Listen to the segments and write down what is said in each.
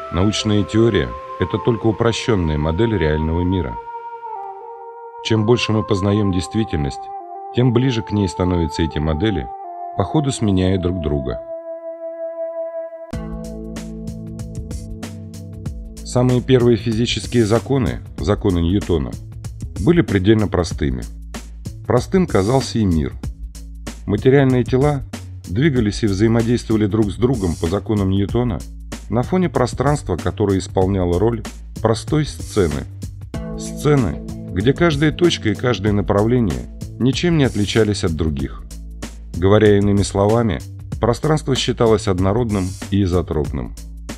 Научная теория – это только упрощенная модель реального мира. Чем больше мы познаем действительность, тем ближе к ней становятся эти модели, по ходу сменяя друг друга. Самые первые физические законы, законы Ньютона, были предельно простыми. Простым казался и мир. Материальные тела двигались и взаимодействовали друг с другом по законам Ньютона на фоне пространства, которое исполняло роль простой сцены. Сцены, где каждая точка и каждое направление ничем не отличались от других. Говоря иными словами, пространство считалось однородным и изотропным.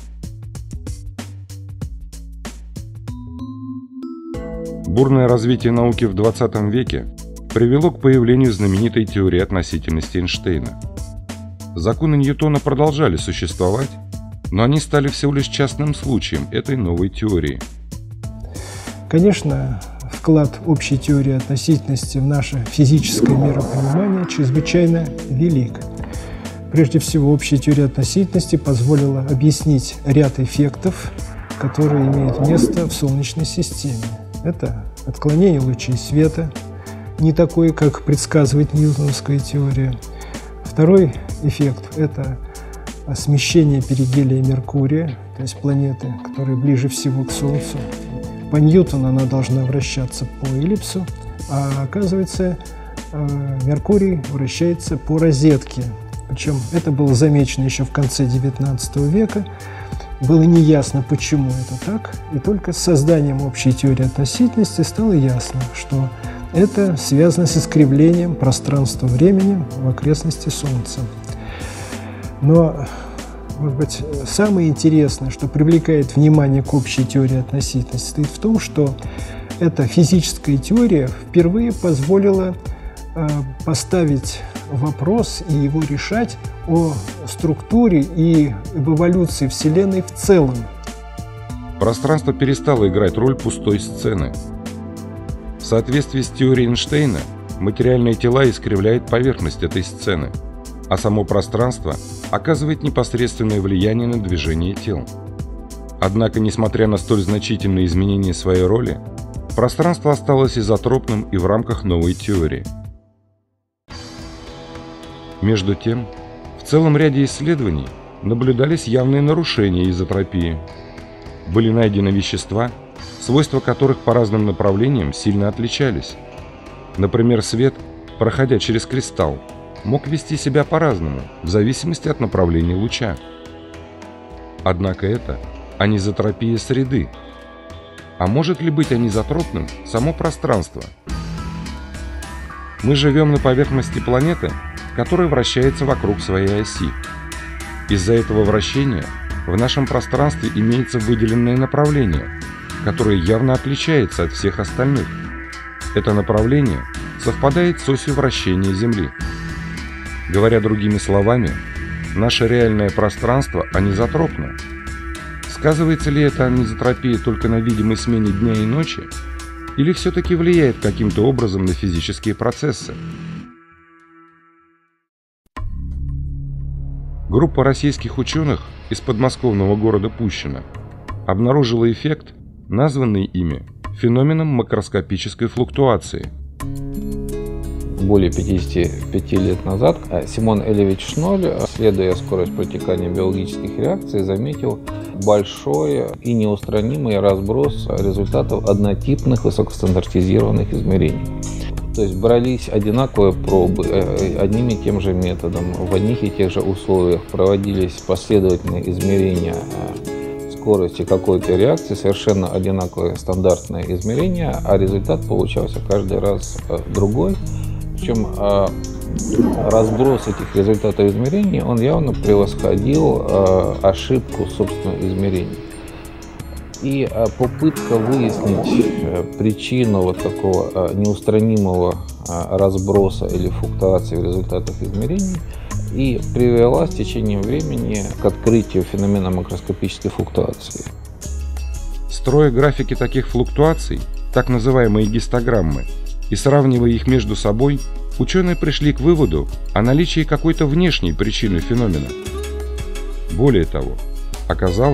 Бурное развитие науки в 20 веке привело к появлению знаменитой теории относительности Эйнштейна. Законы Ньютона продолжали существовать, но они стали всего лишь частным случаем этой новой теории. Конечно, вклад общей теории относительности в наше физическое миропонимание чрезвычайно велик. Прежде всего, общая теория относительности позволила объяснить ряд эффектов, которые имеют место в Солнечной системе. Это отклонение лучей света, не такое, как предсказывает ньютоновская теория. Второй эффект – это смещение перигелия Меркурия, то есть планеты, которая ближе всего к Солнцу. По Ньютону она должна вращаться по эллипсу, а оказывается, Меркурий вращается по розетке. Причем это было замечено еще в конце XIX века. Было неясно, почему это так, и только с созданием общей теории относительности стало ясно, что это связано с искривлением пространства-времени в окрестности Солнца. Но, может быть, самое интересное, что привлекает внимание к общей теории относительности, состоит в том, что эта физическая теория впервые позволила поставить вопрос и его решать о структуре и об эволюции Вселенной в целом. Пространство перестало играть роль пустой сцены. В соответствии с теорией Эйнштейна, материальные тела искривляют поверхность этой сцены, а само пространство оказывает непосредственное влияние на движение тел. Однако, несмотря на столь значительные изменения своей роли, пространство осталось изотропным и в рамках новой теории. Между тем, в целом ряде исследований наблюдались явные нарушения изотропии. Были найдены вещества, свойства которых по разным направлениям сильно отличались. Например, свет, проходя через кристалл, мог вести себя по-разному, в зависимости от направления луча. Однако это анизотропия среды. А может ли быть анизотропным само пространство? Мы живем на поверхности планеты, которая вращается вокруг своей оси. Из-за этого вращения в нашем пространстве имеется выделенное направление, которое явно отличается от всех остальных. Это направление совпадает с осью вращения Земли. Говоря другими словами, наше реальное пространство анизотропно. Сказывается ли эта анизотропия только на видимой смене дня и ночи, или все-таки влияет каким-то образом на физические процессы? Группа российских ученых из подмосковного города Пущино обнаружила эффект, названный ими феноменом макроскопической флуктуации. Более 55 лет назад Симон Элевич Шноль, исследуя скорость протекания биологических реакций, заметил большой и неустранимый разброс результатов однотипных высокостандартизированных измерений. То есть брались одинаковые пробы одним и тем же методом, в одних и тех же условиях проводились последовательные измерения скорости какой-то реакции, совершенно одинаковые стандартные измерения, а результат получался каждый раз другой. Причем разброс этих результатов измерений, он явно превосходил ошибку собственного измерения. И попытка выяснить причину вот такого неустранимого разброса или флуктуации в результатах измерений и привела с течением времени к открытию феномена макроскопической флуктуации. Строя графики таких флуктуаций, так называемые гистограммы, и сравнивая их между собой, ученые пришли к выводу о наличии какой-то внешней причины феномена. Более того, оказалось,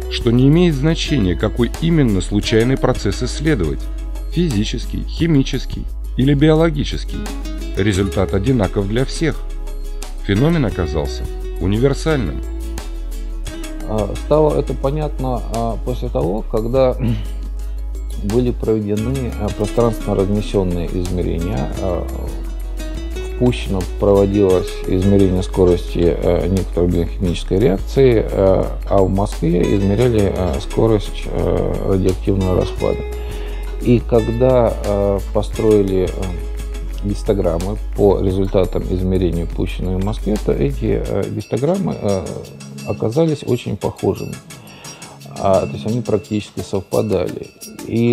что не имеет значения, какой именно случайный процесс исследовать – физический, химический или биологический. Результат одинаков для всех. Феномен оказался универсальным. Стало это понятно после того, когда были проведены пространственно размещенные измерения. Впущено проводилось измерение скорости некоторой биохимической реакции, а в Москве измеряли скорость радиоактивного распада. И когда построили гистограммы по результатам измерений, пущенных в Москве, то эти гистограммы оказались очень похожими. То есть они практически совпадали. И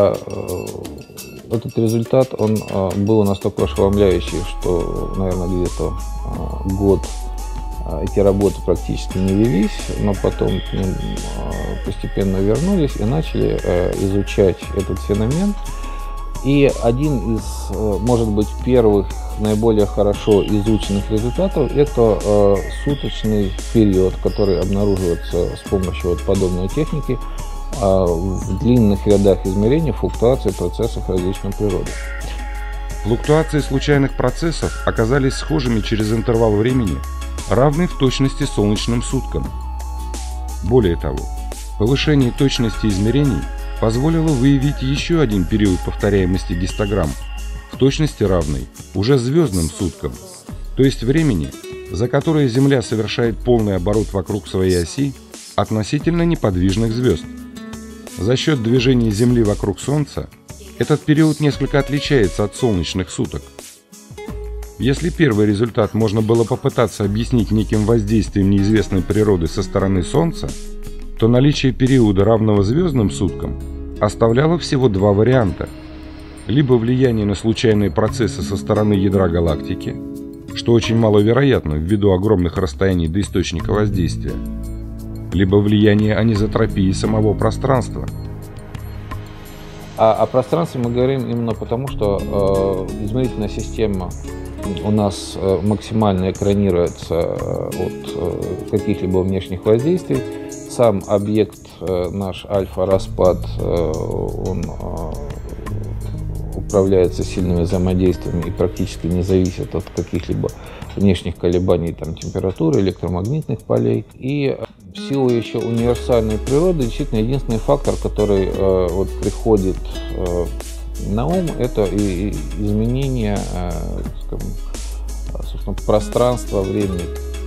этот результат, он был настолько ошеломляющий, что, наверное, где-то год эти работы практически не велись, но потом к ним постепенно вернулись и начали изучать этот феномен. И один из, может быть, первых наиболее хорошо изученных результатов – это суточный период, который обнаруживается с помощью подобной техники в длинных рядах измерений флуктуации процессов различной природы. Флуктуации случайных процессов оказались схожими через интервал времени, равный в точности солнечным суткам. Более того, повышение точности измерений позволило выявить еще один период повторяемости гистограмм, в точности равный уже звездным суткам, то есть времени, за которое Земля совершает полный оборот вокруг своей оси относительно неподвижных звезд. За счет движения Земли вокруг Солнца этот период несколько отличается от солнечных суток. Если первый результат можно было попытаться объяснить неким воздействием неизвестной природы со стороны Солнца, то наличие периода, равного звездным суткам, оставляло всего два варианта. Либо влияние на случайные процессы со стороны ядра галактики, что очень маловероятно ввиду огромных расстояний до источника воздействия, либо влияние анизотропии самого пространства. О пространстве мы говорим именно потому, что измерительная система у нас максимально экранируется от каких-либо внешних воздействий. Сам объект, наш альфа-распад, он управляется сильными взаимодействиями и практически не зависит от каких-либо внешних колебаний температуры, электромагнитных полей. И в силу еще универсальной природы, действительно, единственный фактор, который приходит на ум, это изменение, собственно, пространства, времени.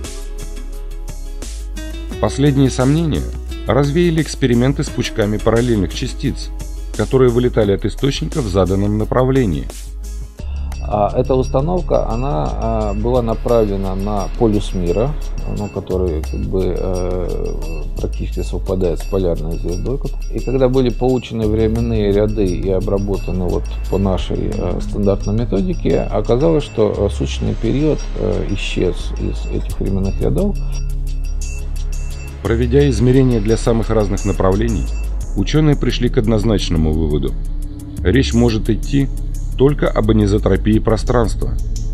Последние сомнения развеяли эксперименты с пучками параллельных частиц, которые вылетали от источника в заданном направлении. Эта установка, она была направлена на полюс мира, который практически совпадает с полярной звездой. И когда были получены временные ряды и обработаны по нашей стандартной методике, оказалось, что суточный период исчез из этих временных рядов. Проведя измерения для самых разных направлений, ученые пришли к однозначному выводу. Речь может идти только об анизотропии пространства.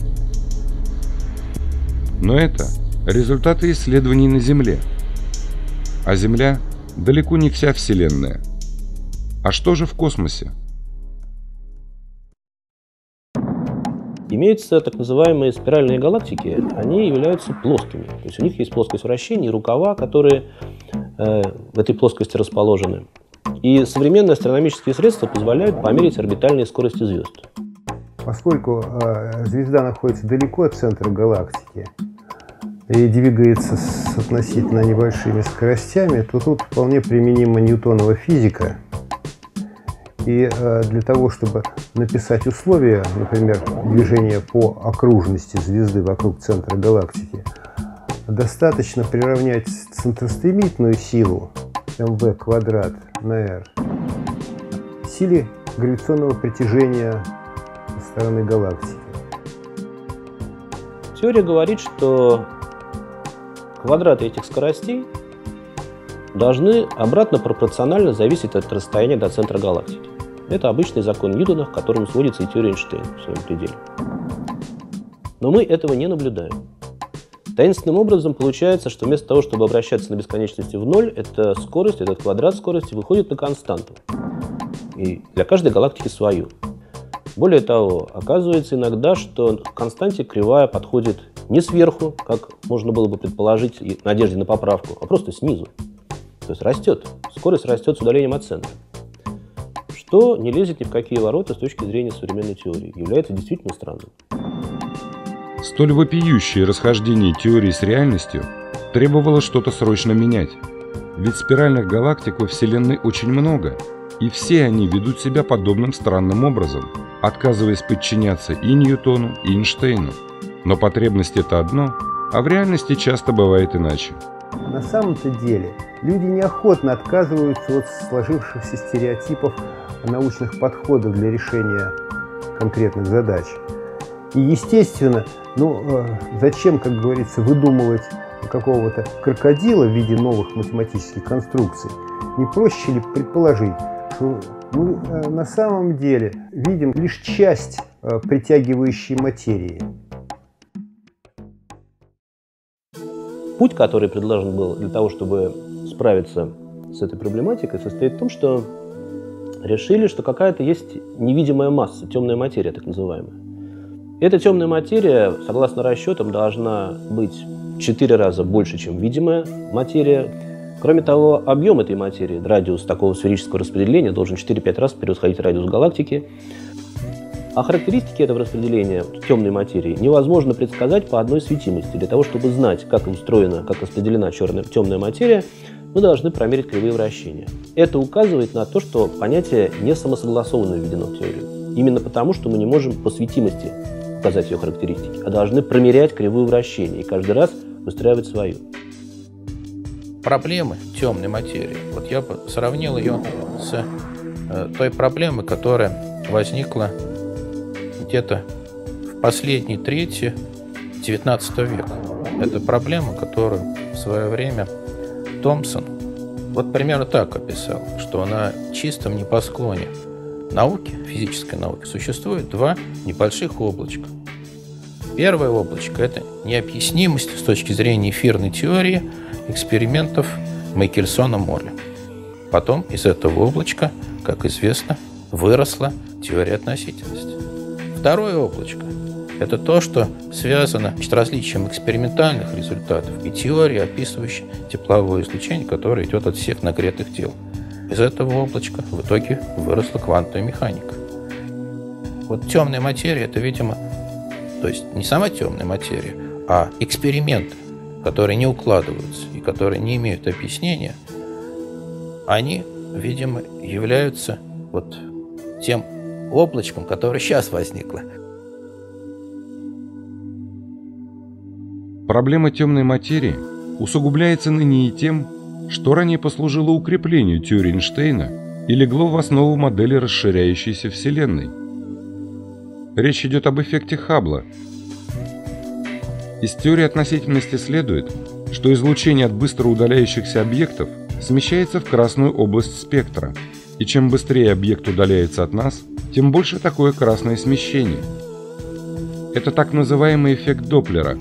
Но это результаты исследований на Земле. А Земля далеко не вся Вселенная. А что же в космосе? Имеются так называемые спиральные галактики, они являются плоскими. То есть у них есть плоскость вращения и рукава, которые в этой плоскости расположены. И современные астрономические средства позволяют померить орбитальные скорости звезд. Поскольку звезда находится далеко от центра галактики и двигается с относительно небольшими скоростями, то тут вполне применима Ньютонова физика. И для того, чтобы написать условия, например, движения по окружности звезды вокруг центра галактики, достаточно приравнять центростремительную силу mv квадрат на r силе гравитационного притяжения со стороны галактики. Теория говорит, что квадраты этих скоростей должны обратно пропорционально зависеть от расстояния до центра галактики. Это обычный закон Ньютона, к которому сводится и теория Эйнштейна в своем пределе. Но мы этого не наблюдаем. Таинственным образом получается, что вместо того, чтобы обращаться на бесконечности в ноль, эта скорость, этот квадрат скорости выходит на константу. И для каждой галактики свою. Более того, оказывается иногда, что к константе кривая подходит не сверху, как можно было бы предположить в надежде на поправку, а просто снизу. То есть растет. Скорость растет с удалением от центра. Что не лезет ни в какие ворота с точки зрения современной теории. Является действительно странным. Столь вопиющее расхождение теории с реальностью требовало что-то срочно менять. Ведь спиральных галактик во Вселенной очень много, и все они ведут себя подобным странным образом, отказываясь подчиняться и Ньютону, и Эйнштейну. Но потребность — это одно, а в реальности часто бывает иначе. На самом-то деле люди неохотно отказываются от сложившихся стереотипов научных подходов для решения конкретных задач. И, естественно, зачем, как говорится, выдумывать какого-то крокодила в виде новых математических конструкций? Не проще ли предположить, что мы на самом деле видим лишь часть притягивающей материи? Путь, который предложен был для того, чтобы справиться с этой проблематикой, состоит в том, что решили, что какая-то есть невидимая масса, темная материя так называемая. Эта темная материя, согласно расчетам, должна быть в 4 раза больше, чем видимая материя. Кроме того, объем этой материи, радиус такого сферического распределения, должен 4-5 раз превосходить радиус галактики. А характеристики этого распределения темной материи невозможно предсказать по одной светимости. Для того, чтобы знать, как устроена, как распределена темная материя, мы должны промерить кривые вращения. Это указывает на то, что понятие не самосогласованно введено в теорию. Именно потому, что мы не можем по светимости указать ее характеристики, а должны промерять кривую вращения и каждый раз выстраивать свою. Проблемы темной материи. Вот я бы сравнил ее с той проблемой, которая возникла где-то в последней трети XIX века. Это проблема, которую в свое время Томпсон вот примерно так описал, что на чистом небосклоне науки, физической науки, существует 2 небольших облачка. Первое облачко – это необъяснимость с точки зрения эфирной теории экспериментов Микельсона-Морли. Потом из этого облачка, как известно, выросла теория относительности. Второе облачко – это то, что связано с различием экспериментальных результатов и теории, описывающей тепловое излучение, которое идет от всех нагретых тел. Из этого облачка в итоге выросла квантовая механика. Вот темная материя – это, видимо, то есть не сама темная материя, а эксперименты, которые не укладываются и которые не имеют объяснения, они, видимо, являются вот тем облачком, которое сейчас возникло. Проблема темной материи усугубляется ныне и тем, что ранее послужило укреплению теории Эйнштейна и легло в основу модели расширяющейся Вселенной. Речь идет об эффекте Хаббла. Из теории относительности следует, что излучение от быстро удаляющихся объектов смещается в красную область спектра, и чем быстрее объект удаляется от нас, тем больше такое красное смещение. Это так называемый эффект Доплера.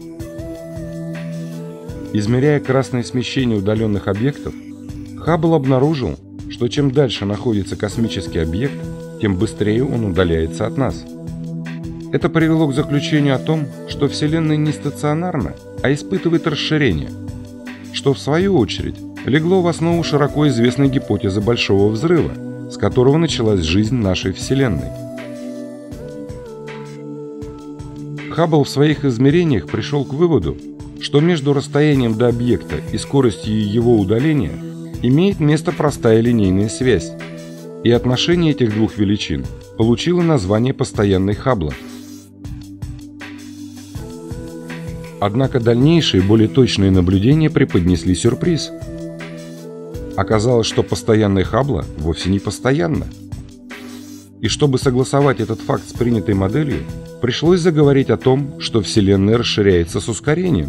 Измеряя красное смещение удаленных объектов, Хаббл обнаружил, что чем дальше находится космический объект, тем быстрее он удаляется от нас. Это привело к заключению о том, что Вселенная не стационарна, а испытывает расширение, что в свою очередь легло в основу широко известной гипотезы Большого взрыва, с которого началась жизнь нашей Вселенной. Хаббл в своих измерениях пришел к выводу, что между расстоянием до объекта и скоростью его удаления имеет место простая линейная связь, и отношение этих двух величин получило название постоянной Хаббла. Однако дальнейшие, более точные наблюдения преподнесли сюрприз. Оказалось, что постоянная Хаббла вовсе не постоянна. И чтобы согласовать этот факт с принятой моделью, пришлось заговорить о том, что Вселенная расширяется с ускорением.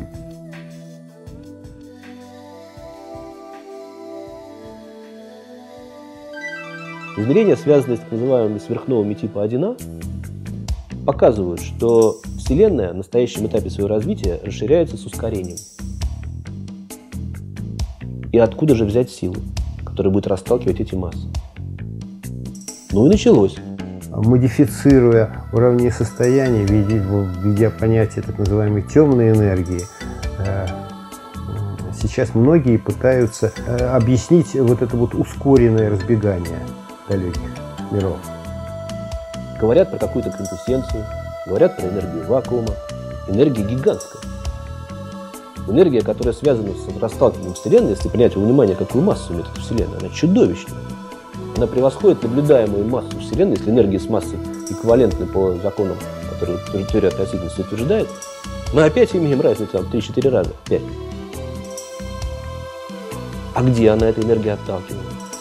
Измерения, связанные с так называемыми сверхновыми типа 1А, показывают, что Вселенная на настоящем этапе своего развития расширяется с ускорением. И откуда же взять силу, которая будет расталкивать эти массы? Ну и началось. Модифицируя уравнение состояния, введя понятие так называемой темной энергии, сейчас многие пытаются объяснить вот это вот ускоренное разбегание далеких миров. Говорят про какую-то квинтэссенцию, говорят про энергию вакуума. Энергия гигантская. Энергия, которая связана с расталкиванием Вселенной, если принять во внимание, какую массу имеет эта Вселенная, она чудовищная. Она превосходит наблюдаемую массу Вселенной, если энергия с массой эквивалентны по законам, которые теория относительности утверждает. Мы опять имеем разницу там 3-4 раза, 5. А где она, эта энергия, отталкивает?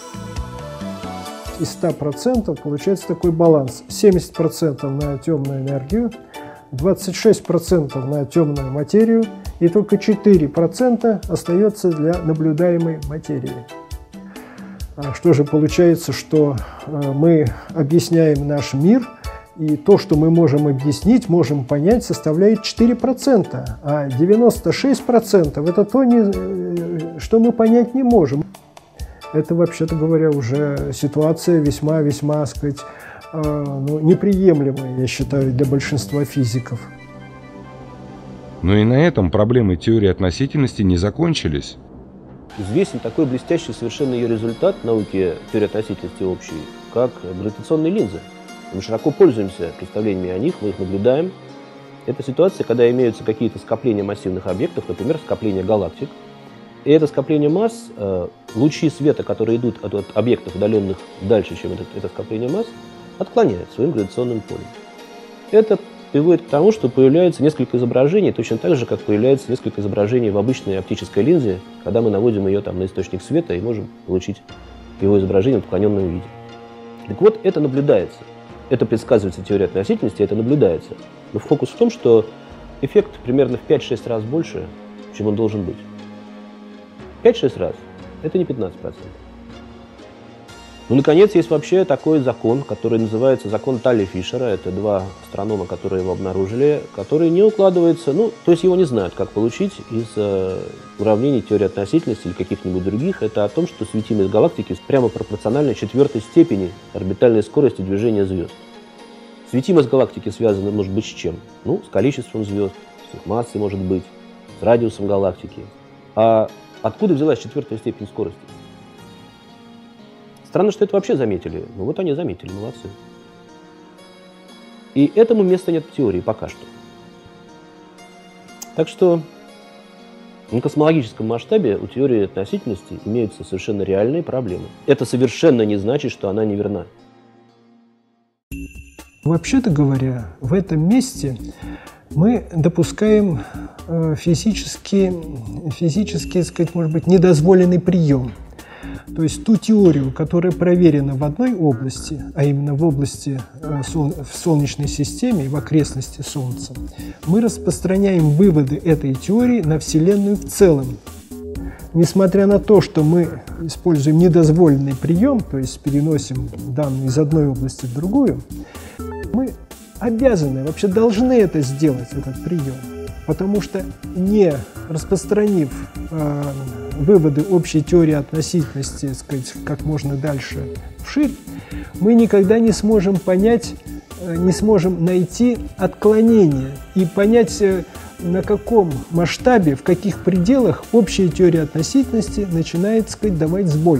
Из 100% получается такой баланс. 70% на темную энергию, 26% на темную материю, и только 4% остается для наблюдаемой материи. Что же получается, что мы объясняем наш мир, и то, что мы можем объяснить, можем понять, составляет 4%, а 96% это то, что мы понять не можем. Это, вообще-то говоря, уже ситуация весьма, сказать, неприемлемая, я считаю, для большинства физиков. Но и на этом проблемы теории относительности не закончились. Известен такой блестящий совершенно ее результат в науке теории относительности общей, как гравитационные линзы. Мы широко пользуемся представлениями о них, мы их наблюдаем. Это ситуация, когда имеются какие-то скопления массивных объектов, например, скопление галактик. И это скопление масс, лучи света, которые идут от объектов, удаленных дальше, чем это скопление масс, отклоняют своим гравитационным полем. Это приводит к тому, что появляется несколько изображений, точно так же, как появляется несколько изображений в обычной оптической линзе, когда мы наводим ее там на источник света и можем получить его изображение в отклоненном виде. Так вот, это наблюдается. Это предсказывается теорией относительности, это наблюдается. Но фокус в том, что эффект примерно в 5-6 раз больше, чем он должен быть. 5-6 раз. Это не 15%. Ну, наконец, есть вообще такой закон, который называется закон Талли-Фишера. Это два астронома, которые его обнаружили, который не укладывается, то есть его не знают, как получить из уравнений теории относительности или каких-нибудь других. Это о том, что светимость галактики прямо пропорциональна 4-й степени орбитальной скорости движения звезд. Светимость галактики связана, может быть, с чем? С количеством звезд, с их массой, может быть, с радиусом галактики. А откуда взялась 4-я степень скорости? Странно, что это вообще заметили. Вот они заметили, молодцы. И этому места нет в теории пока что. Так что на космологическом масштабе у теории относительности имеются совершенно реальные проблемы. Это совершенно не значит, что она неверна. Вообще-то говоря, в этом месте мы допускаем физически, так сказать, может быть, недозволенный прием. То есть ту теорию, которая проверена в одной области, а именно в области в Солнечной системе и в окрестности Солнца, мы распространяем выводы этой теории на Вселенную в целом. Несмотря на то, что мы используем недозволенный прием, то есть переносим данные из одной области в другую, мы обязаны, вообще должны это сделать, этот прием. Потому что, не распространив выводы общей теории относительности, так сказать, как можно дальше вширь, мы никогда не сможем понять, не сможем найти отклонения и понять, на каком масштабе, в каких пределах общая теория относительности начинает, так сказать, давать сбой.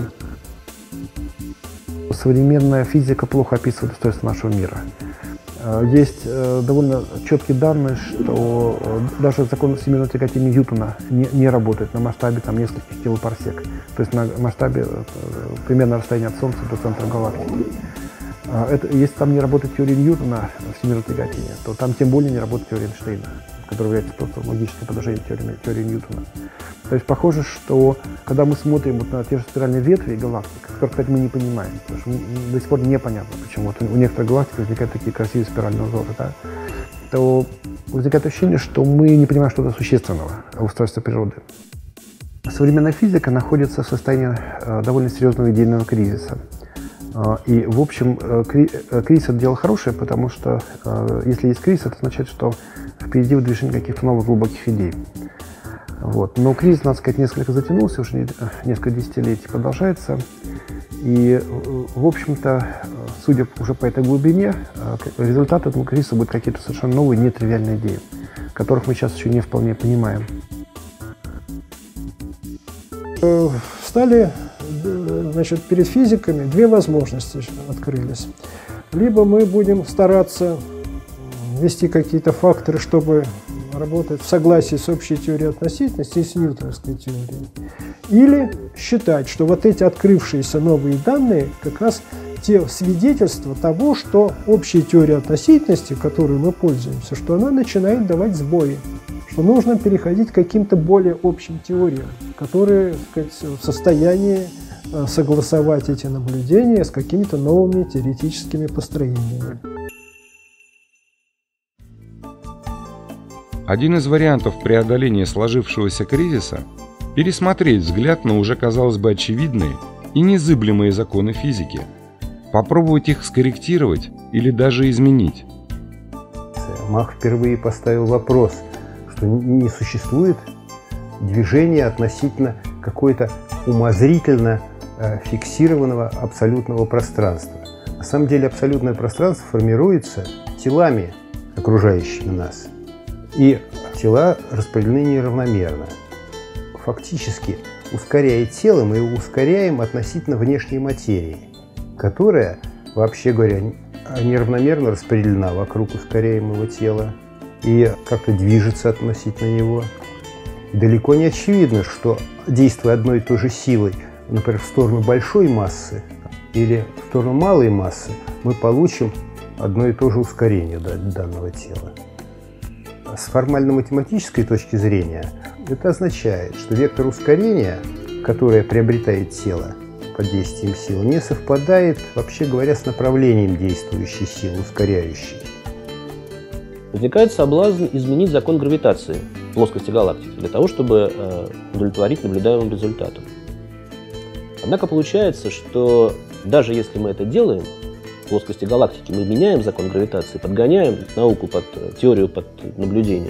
Современная физика плохо описывает устройство нашего мира. Есть довольно четкие данные, что даже закон всемирного тяготения Ньютона не работает на масштабе нескольких килопарсек, то есть на масштабе примерно расстояния от Солнца до центра галактики. Если там не работает теория Ньютона всемирного тяготения, то там тем более не работает теория Эйнштейна, которая является просто логическим продолжением теории Ньютона. То есть похоже, что когда мы смотрим на те же спиральные ветви галактик, которые, кстати, мы не понимаем, потому что до сих пор непонятно, почему у некоторых галактик возникают такие красивые спиральные узоры, то возникает ощущение, что мы не понимаем что-то существенного в устройстве природы. Современная физика находится в состоянии довольно серьезного идейного кризиса. И, в общем, кризис – это дело хорошее, потому что если есть кризис, это означает, что впереди выдвижение каких-то новых глубоких идей. Вот. Но кризис, надо сказать, несколько затянулся, уже несколько десятилетий продолжается. И, в общем-то, судя уже по этой глубине, результат этого кризиса будут какие-то совершенно новые, нетривиальные идеи, которых мы сейчас еще не вполне понимаем. Стали, значит, перед физиками две возможности открылись. Либо мы будем стараться ввести какие-то факторы, чтобы работать в согласии с общей теорией относительности и с ньютоновской теорией. Или считать, что вот эти открывшиеся новые данные как раз те свидетельства того, что общая теория относительности, которой мы пользуемся, что она начинает давать сбои, что нужно переходить к каким-то более общим теориям, которые, так сказать, в состоянии согласовать эти наблюдения с какими-то новыми теоретическими построениями. Один из вариантов преодоления сложившегося кризиса – пересмотреть взгляд на уже, казалось бы, очевидные и незыблемые законы физики, попробовать их скорректировать или даже изменить. Мах впервые поставил вопрос, что не существует движения относительно какой-то умозрительно фиксированного абсолютного пространства. На самом деле абсолютное пространство формируется телами, окружающими нас. И тела распределены неравномерно. Фактически, ускоряя тело, мы его ускоряем относительно внешней материи, которая, вообще говоря, неравномерно распределена вокруг ускоряемого тела и как-то движется относительно него. Далеко не очевидно, что, действуя одной и той же силой, например, в сторону большой массы или в сторону малой массы, мы получим одно и то же ускорение данного тела. С формально-математической точки зрения это означает, что вектор ускорения, которое приобретает тело под действием силы, не совпадает, вообще говоря, с направлением действующей силы, ускоряющей. Возникает соблазн изменить закон гравитации в плоскости галактики для того, чтобы удовлетворить наблюдаемым результатам. Однако получается, что даже если мы это делаем, в плоскости галактики мы меняем закон гравитации, подгоняем науку под теорию, под наблюдение,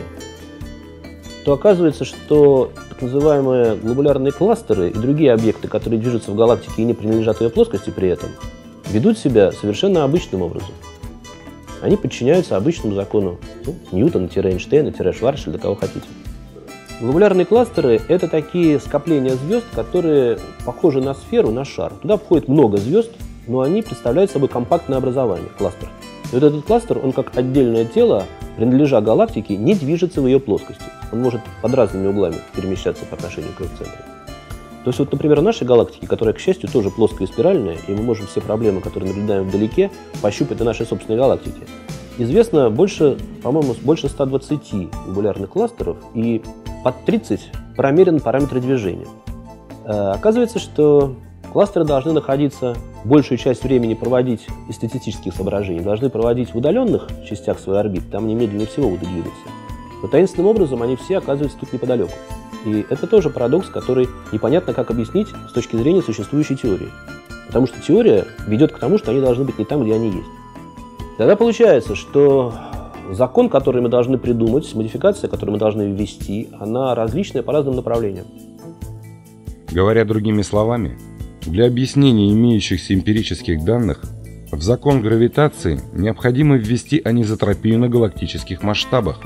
то оказывается, что так называемые глобулярные кластеры и другие объекты, которые движутся в галактике и не принадлежат ее плоскости при этом, ведут себя совершенно обычным образом. Они подчиняются обычному закону Ньютона-Эйнштейна-Шварцшильда, кого хотите. Глобулярные кластеры – это такие скопления звезд, которые похожи на сферу, на шар. Туда входит много звезд, но они представляют собой компактное образование, кластер. И вот этот кластер, он как отдельное тело, принадлежа галактике, не движется в ее плоскости. Он может под разными углами перемещаться по отношению к ее центру. То есть, вот, например, в нашей галактике, которая, к счастью, тоже плоская и спиральная, и мы можем все проблемы, которые наблюдаем вдалеке, пощупать на нашей собственной галактике, известно больше, по-моему, больше 120 глобулярных кластеров, и под 30 промерены параметры движения. Оказывается, что кластеры должны находиться, большую часть времени проводить из статистических соображений, должны проводить в удаленных частях своей орбиты, там они медленнее всего будут двигаться. Но таинственным образом они все оказываются тут неподалеку. И это тоже парадокс, который непонятно как объяснить с точки зрения существующей теории. Потому что теория ведет к тому, что они должны быть не там, где они есть. Тогда получается, что закон, который мы должны придумать, модификация, которую мы должны ввести, она различная по разным направлениям. Говоря другими словами, для объяснения имеющихся эмпирических данных в закон гравитации необходимо ввести анизотропию на галактических масштабах.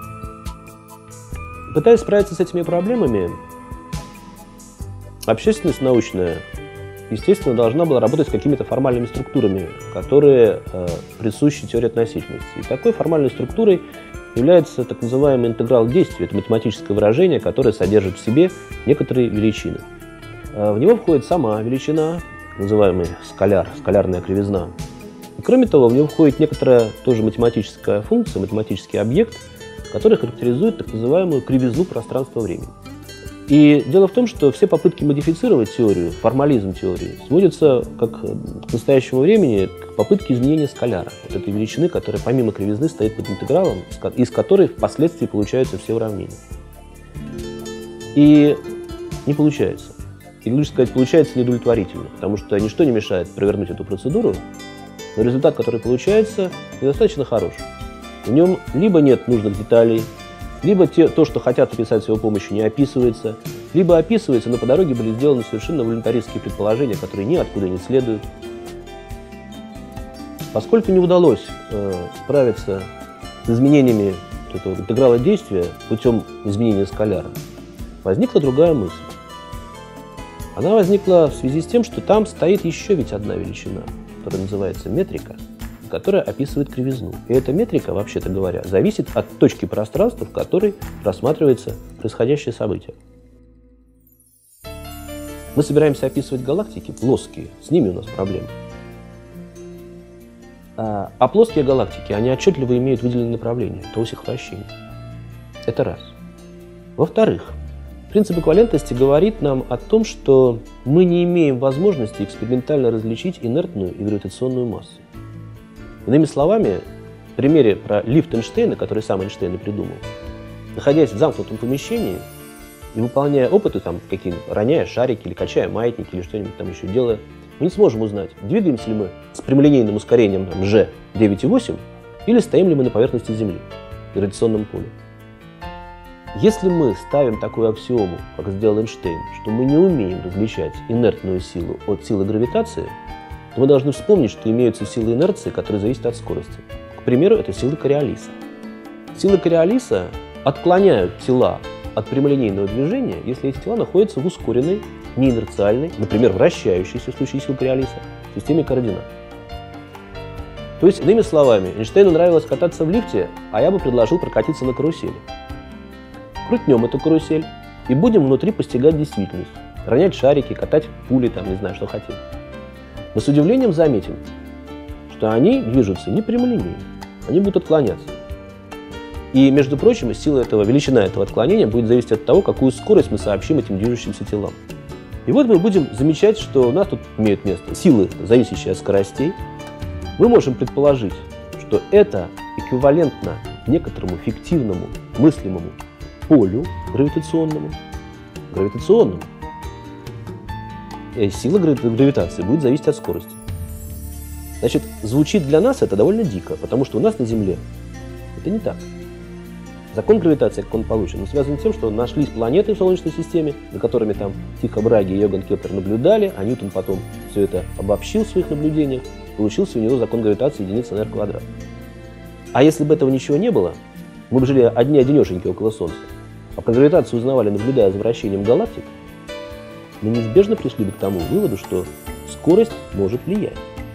Пытаясь справиться с этими проблемами, общественность научная, естественно, должна была работать с какими-то формальными структурами, которые присущи теории относительности. И такой формальной структурой является так называемый интеграл действия. Это математическое выражение, которое содержит в себе некоторые величины. В него входит сама величина, называемый скаляр, скалярная кривизна. И, кроме того, в него входит некоторая тоже математическая функция, математический объект, который характеризует так называемую кривизну пространства-времени. И дело в том, что все попытки модифицировать теорию, формализм теории, сводятся как к настоящему времени к попытке изменения скаляра, вот этой величины, которая помимо кривизны стоит под интегралом, из которой впоследствии получаются все уравнения. И не получается. Или лучше сказать, получается неудовлетворительно, потому что ничто не мешает провернуть эту процедуру, но результат, который получается, недостаточно хорош. В нем либо нет нужных деталей, либо то, что хотят описать с его помощью, не описывается, либо описывается, но по дороге были сделаны совершенно волюнтаристские предположения, которые ниоткуда не следуют. Поскольку не удалось справиться с изменениями этого интеграла действия путем изменения скаляра, возникла другая мысль. Она возникла в связи с тем, что там стоит еще ведь одна величина, которая называется метрика, которая описывает кривизну. И эта метрика, вообще-то говоря, зависит от точки пространства, в которой рассматривается происходящее событие. Мы собираемся описывать галактики плоские, с ними у нас проблемы. А плоские галактики, они отчетливо имеют выделенное направление, это ось их вращения. Это раз. Во-вторых, принцип эквивалентности говорит нам о том, что мы не имеем возможности экспериментально различить инертную и гравитационную массу. Иными словами, в примере про лифт Эйнштейна, который сам Эйнштейн и придумал, находясь в замкнутом помещении и выполняя опыты, там, какие-нибудь, роняя шарики или качая маятники или что-нибудь там еще делая, мы не сможем узнать, двигаемся ли мы с прямолинейным ускорением g 9,8 или стоим ли мы на поверхности Земли в гравитационном поле. Если мы ставим такую аксиому, как сделал Эйнштейн, что мы не умеем различать инертную силу от силы гравитации, то мы должны вспомнить, что имеются силы инерции, которые зависят от скорости. К примеру, это силы Кориолиса. Силы Кориолиса отклоняют тела от прямолинейного движения, если эти тела находятся в ускоренной, неинерциальной, например, вращающейся в случае сил Кориолиса, системе координат. То есть, иными словами, Эйнштейну нравилось кататься в лифте, а я бы предложил прокатиться на карусели. Крутнем эту карусель и будем внутри постигать действительность, ронять шарики, катать пули, там, не знаю, что хотим. Мы с удивлением заметим, что они движутся не прямолинейно, они будут отклоняться. И, между прочим, величина этого отклонения будет зависеть от того, какую скорость мы сообщим этим движущимся телам. И вот мы будем замечать, что у нас тут имеют место силы, зависящие от скоростей. Мы можем предположить, что это эквивалентно некоторому фиктивному мыслимому полю гравитационному. Сила гравитации будет зависеть от скорости. Значит, звучит для нас это довольно дико, потому что у нас на Земле это не так. Закон гравитации, как он получен, связан с тем, что нашлись планеты в Солнечной системе, за которыми там Тихо Браге и Йоганн Кеплер наблюдали, а Ньютон потом все это обобщил в своих наблюдениях, получился у него закон гравитации единица на r квадрат. А если бы этого ничего не было, мы бы жили одни-одинешеньки около Солнца, а про гравитацию узнавали, наблюдая за вращением галактик, мы неизбежно пришли бы к тому выводу, что скорость может влиять.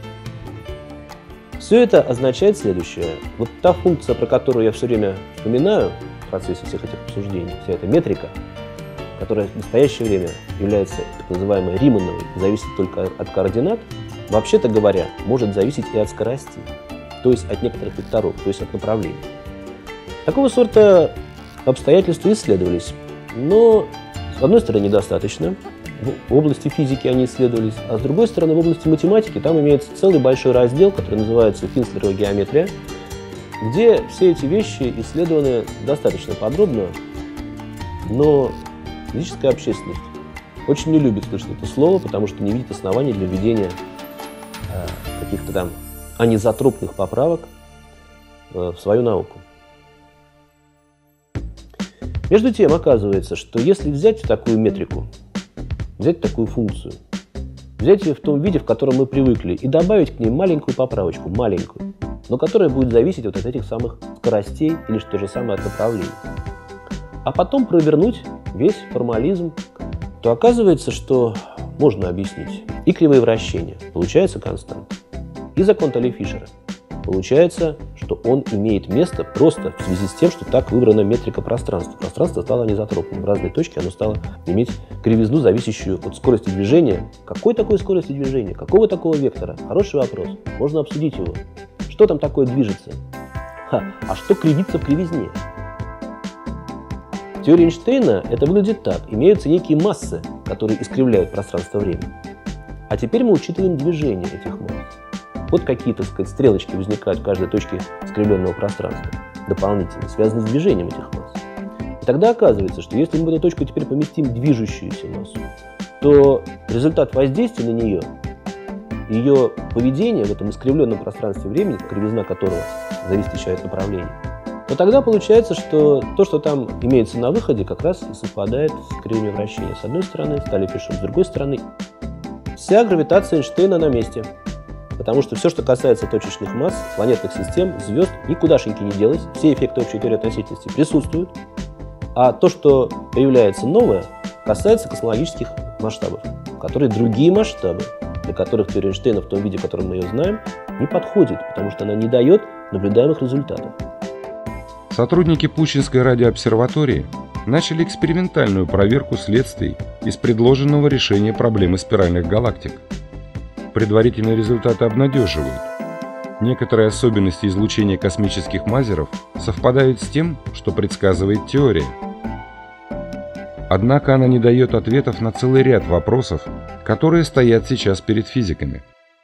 Все это означает следующее. Вот та функция, про которую я все время вспоминаю в процессе всех этих обсуждений, вся эта метрика, которая в настоящее время является так называемой Римановой, зависит только от координат, вообще-то говоря, может зависеть и от скоростей, то есть от некоторых векторов, то есть от направлений. Такого сорта обстоятельства исследовались, но с одной стороны недостаточно. В области физики они исследовались, а с другой стороны в области математики там имеется целый большой раздел, который называется Финслерова геометрия, где все эти вещи исследованы достаточно подробно, но физическая общественность очень не любит слышать это слово, потому что не видит оснований для введения каких-то там анизотропных поправок в свою науку. Между тем, оказывается, что если взять такую метрику, взять такую функцию, взять ее в том виде, в котором мы привыкли, и добавить к ней маленькую поправочку, маленькую, но которая будет зависеть вот от этих самых скоростей или что же самое от направлений, а потом провернуть весь формализм, то оказывается, что можно объяснить и кривые вращения, получается константа, и закон Толли-Фишера. Получается, что он имеет место просто в связи с тем, что так выбрана метрика пространства. Пространство стало анизотропным. В разные точки оно стало иметь кривизну, зависящую от скорости движения. Какой такой скорости движения? Какого такого вектора? Хороший вопрос. Можно обсудить его. Что там такое движется? А что кривится в кривизне? В теории Эйнштейна это выглядит так. Имеются некие массы, которые искривляют пространство-время. А теперь мы учитываем движение этих масс. Вот какие, так сказать, стрелочки возникают в каждой точке искривленного пространства, дополнительно, связанные с движением этих масс. И тогда оказывается, что если мы в эту точку теперь поместим движущуюся массу, то результат воздействия на нее ее поведение в этом искривленном пространстве времени, кривизна которого зависит еще от направления, то тогда получается, что то, что там имеется на выходе, как раз и совпадает с кривыми вращения. С одной стороны, стали пишем с другой стороны. Вся гравитация Эйнштейна на месте. Потому что все, что касается точечных масс, планетных систем, звезд, никудашеньки не делось. Все эффекты общей теории относительности присутствуют. А то, что появляется новое, касается космологических масштабов, которые другие масштабы, для которых теория Эйнштейна в том виде, в котором мы ее знаем, не подходит, потому что она не дает наблюдаемых результатов. Сотрудники Пущинской радиообсерватории начали экспериментальную проверку следствий из предложенного решения проблемы спиральных галактик. Предварительные результаты обнадеживают. Некоторые особенности излучения космических мазеров совпадают с тем, что предсказывает теория. Однако она не дает ответов на целый ряд вопросов, которые стоят сейчас перед физиками.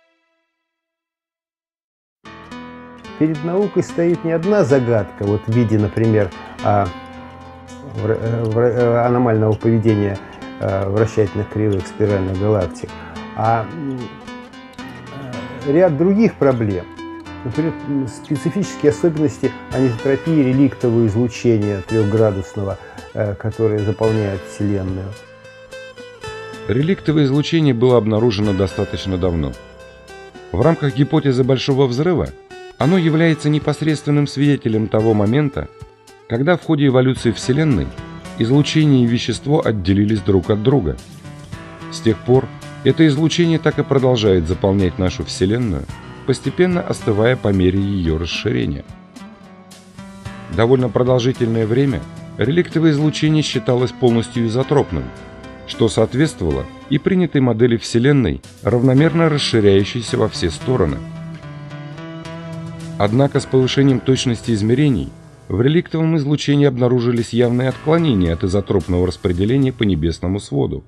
Перед наукой стоит не одна загадка, вот в виде, например, аномального поведения вращательных кривых спиральных галактик, а ряд других проблем. Например, специфические особенности анизотропии реликтового излучения трехградусного, которое заполняет Вселенную. Реликтовое излучение было обнаружено достаточно давно. В рамках гипотезы Большого взрыва оно является непосредственным свидетелем того момента, когда в ходе эволюции Вселенной излучение и вещество отделились друг от друга. С тех пор это излучение так и продолжает заполнять нашу Вселенную, постепенно остывая по мере ее расширения. Довольно продолжительное время реликтовое излучение считалось полностью изотропным, что соответствовало и принятой модели Вселенной, равномерно расширяющейся во все стороны. Однако с повышением точности измерений в реликтовом излучении обнаружились явные отклонения от изотропного распределения по небесному своду.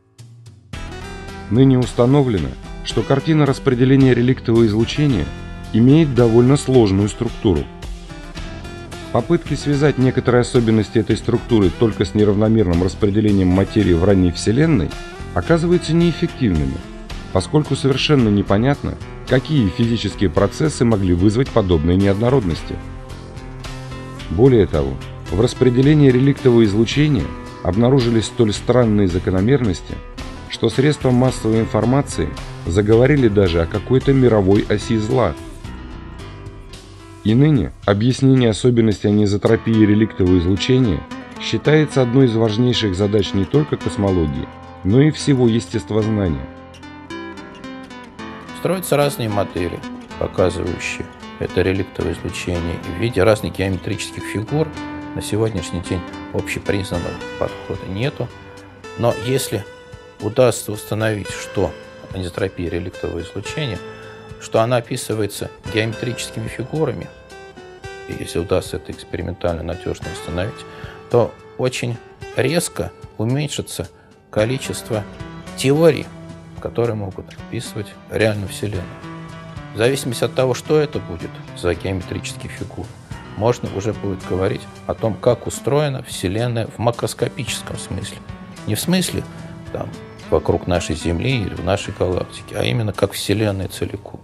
Ныне установлено, что картина распределения реликтового излучения имеет довольно сложную структуру. Попытки связать некоторые особенности этой структуры только с неравномерным распределением материи в ранней Вселенной оказываются неэффективными, поскольку совершенно непонятно, какие физические процессы могли вызвать подобные неоднородности. Более того, в распределении реликтового излучения обнаружились столь странные закономерности, что средства массовой информации заговорили даже о какой-то мировой оси зла. И ныне объяснение особенностей анизотропии реликтового излучения считается одной из важнейших задач не только космологии, но и всего естествознания. Строятся разные модели, показывающие это реликтовое излучение в виде разных геометрических фигур. На сегодняшний день общепризнанного подхода нету. Но если удастся установить, что анизотропия реликтового излучения, что она описывается геометрическими фигурами, и если удастся это экспериментально надежно установить, то очень резко уменьшится количество теорий, которые могут описывать реальную Вселенную. В зависимости от того, что это будет за геометрические фигуры, можно уже будет говорить о том, как устроена Вселенная в макроскопическом смысле. Не в смысле там, вокруг нашей Земли или в нашей галактике, а именно как Вселенная целиком.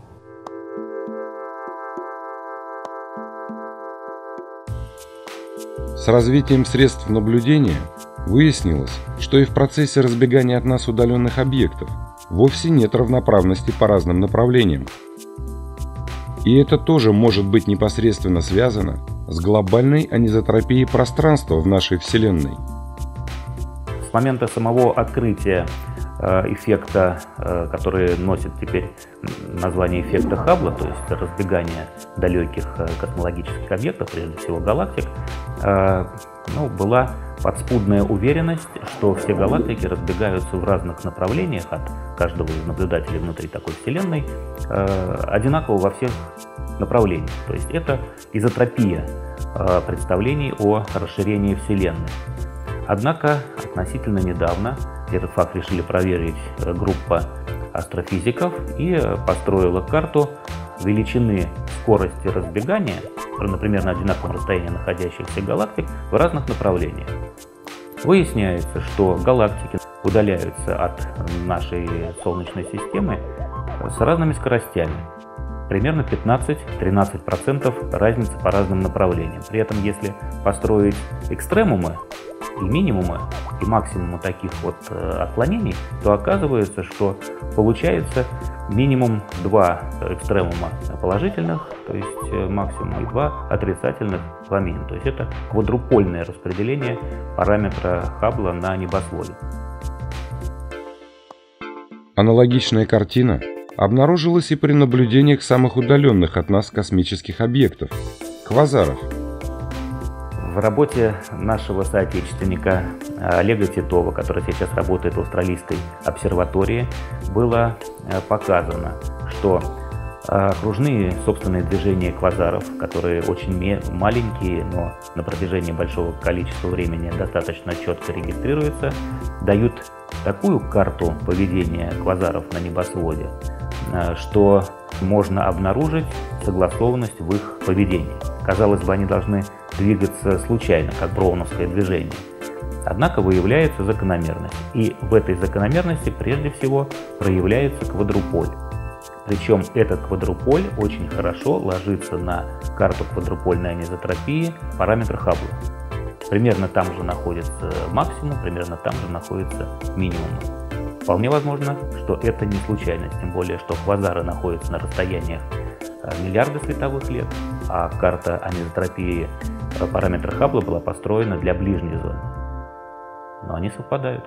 С развитием средств наблюдения выяснилось, что и в процессе разбегания от нас удаленных объектов вовсе нет равноправности по разным направлениям. И это тоже может быть непосредственно связано с глобальной анизотропией пространства в нашей Вселенной. С момента самого открытия эффекта, который носит теперь название эффекта Хаббла, то есть разбегание далеких космологических объектов, прежде всего галактик, была подспудная уверенность, что все галактики разбегаются в разных направлениях от каждого из наблюдателей внутри такой Вселенной одинаково во всех направлениях. То есть это изотропия представлений о расширении Вселенной. Однако относительно недавно этот факт решили проверить группа астрофизиков и построила карту величины скорости разбегания, например, на одинаковом расстоянии находящихся галактик в разных направлениях. Выясняется, что галактики удаляются от нашей Солнечной системы с разными скоростями. Примерно 15-13% разницы по разным направлениям. При этом, если построить экстремумы и минимумы, и максимумы таких вот отклонений, то оказывается, что получается минимум 2 экстремума положительных, то есть максимум, и 2 отрицательных, 2 минимум. То есть это квадрупольное распределение параметра Хаббла на небосводе. Аналогичная картина обнаружилась и при наблюдениях самых удаленных от нас космических объектов – квазаров. В работе нашего соотечественника Олега Титова, который сейчас работает в Австралийской обсерватории, было показано, что окружные собственные движения квазаров, которые очень маленькие, но на протяжении большого количества времени достаточно четко регистрируются, дают такую карту поведения квазаров на небосводе, что можно обнаружить согласованность в их поведении. Казалось бы, они должны двигаться случайно, как броуновское движение. Однако выявляется закономерность. И в этой закономерности прежде всего проявляется квадруполь. Причем этот квадруполь очень хорошо ложится на карту квадрупольной анизотропии параметра Хаббла. Примерно там же находится максимум, примерно там же находится минимум. Вполне возможно, что это не случайность, тем более, что квазары находятся на расстояниях миллиарда световых лет, а карта анизотропии параметра Хаббла была построена для ближней зоны. Но они совпадают.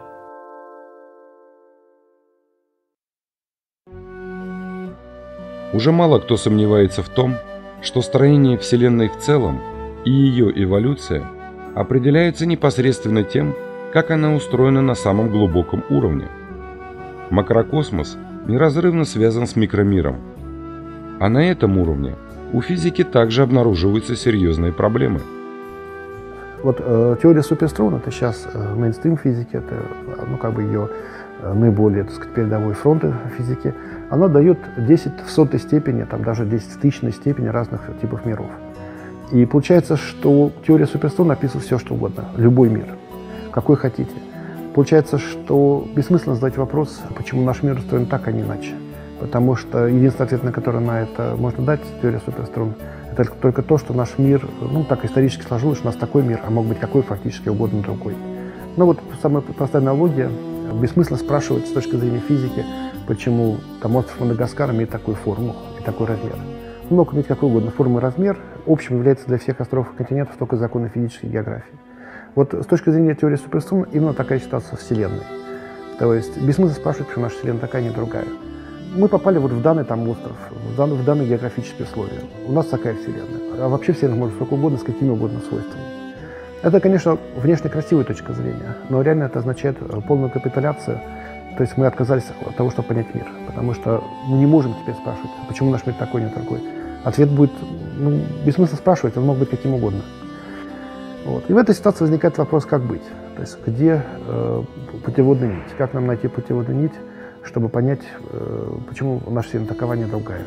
Уже мало кто сомневается в том, что строение Вселенной в целом и ее эволюция определяется непосредственно тем, как она устроена на самом глубоком уровне. Макрокосмос неразрывно связан с микромиром. А на этом уровне у физики также обнаруживаются серьезные проблемы. Вот теория суперструн — это сейчас мейнстрим физики, это ее наиболее, так сказать, передовой фронт физики. Она дает 10 в сотой степени, там даже 10 в тысячной степени разных типов миров. И получается, что теория суперструн описывает все, что угодно, любой мир, какой хотите. Получается, что бессмысленно задать вопрос, почему наш мир устроен так, а не иначе. Потому что единственный ответ, на который на это можно дать, теория суперструн, это только то, что наш мир, так исторически сложилось, что у нас такой мир, а мог быть какой фактически угодно другой. Вот самая простая аналогия. Бессмысленно спрашивать с точки зрения физики, почему остров Мадагаскар имеет такую форму и такой размер. Он мог иметь какой угодно форму и размер, общим является для всех островов и континентов только законы физической географии. Вот с точки зрения теории суперструн именно такая ситуация с Вселенной. То есть бессмысленно спрашивать, почему наша Вселенная такая, а не другая. Мы попали в данный остров, в данные географические условия. У нас такая Вселенная. А вообще Вселенная может сколько угодно, с какими угодно свойствами. Это, конечно, внешне красивая точка зрения, но реально это означает полную капитуляцию. То есть мы отказались от того, чтобы понять мир. Потому что мы не можем теперь спрашивать, почему наш мир такой, не такой. Ответ будет, бессмысленно спрашивать, он мог быть каким угодно. И в этой ситуации возникает вопрос, как быть. То есть где путеводная нить, как нам найти путеводную нить, чтобы понять, почему наша Вселенная такова, а не другая.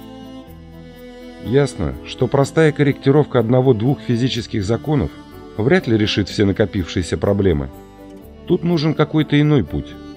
Ясно, что простая корректировка одного-двух физических законов вряд ли решит все накопившиеся проблемы. Тут нужен какой-то иной путь.